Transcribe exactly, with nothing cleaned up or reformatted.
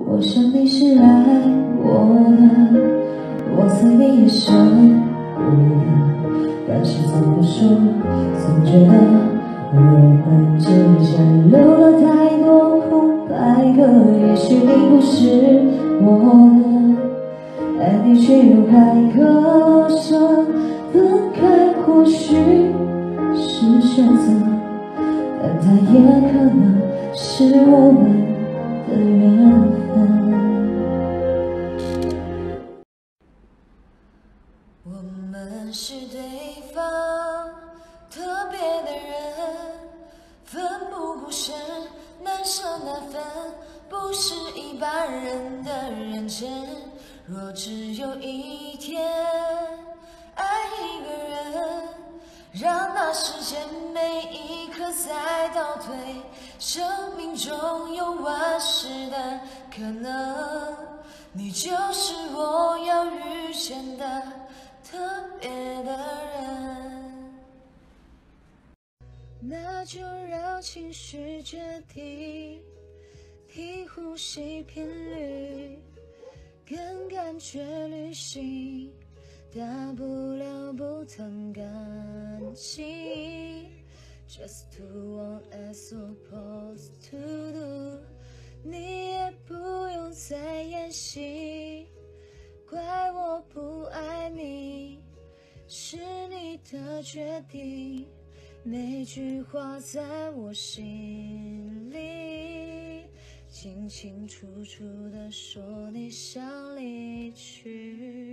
我想你是爱我的，我猜你也舍不得，但是怎么说，总觉得我们之间留了太多空白格。也许你不是我的，爱你却又还割舍，分开或许是选择，但它也可能是我们的缘分。我们是对方特别的人，奋不顾身，难舍难分，不是一般人的认真。若只有一天爱一个人，让那时间每一刻再倒退，生命中有万事的可能，你就是我要遇见的特别的人。那就让情绪决定，替呼吸频率，跟感觉旅行，大不了不谈感情。Just do what I'm supposed to do， 你也不用再演戏，怪我不爱你，是你的决定，每句话在我心里，清清楚楚地说你想离去。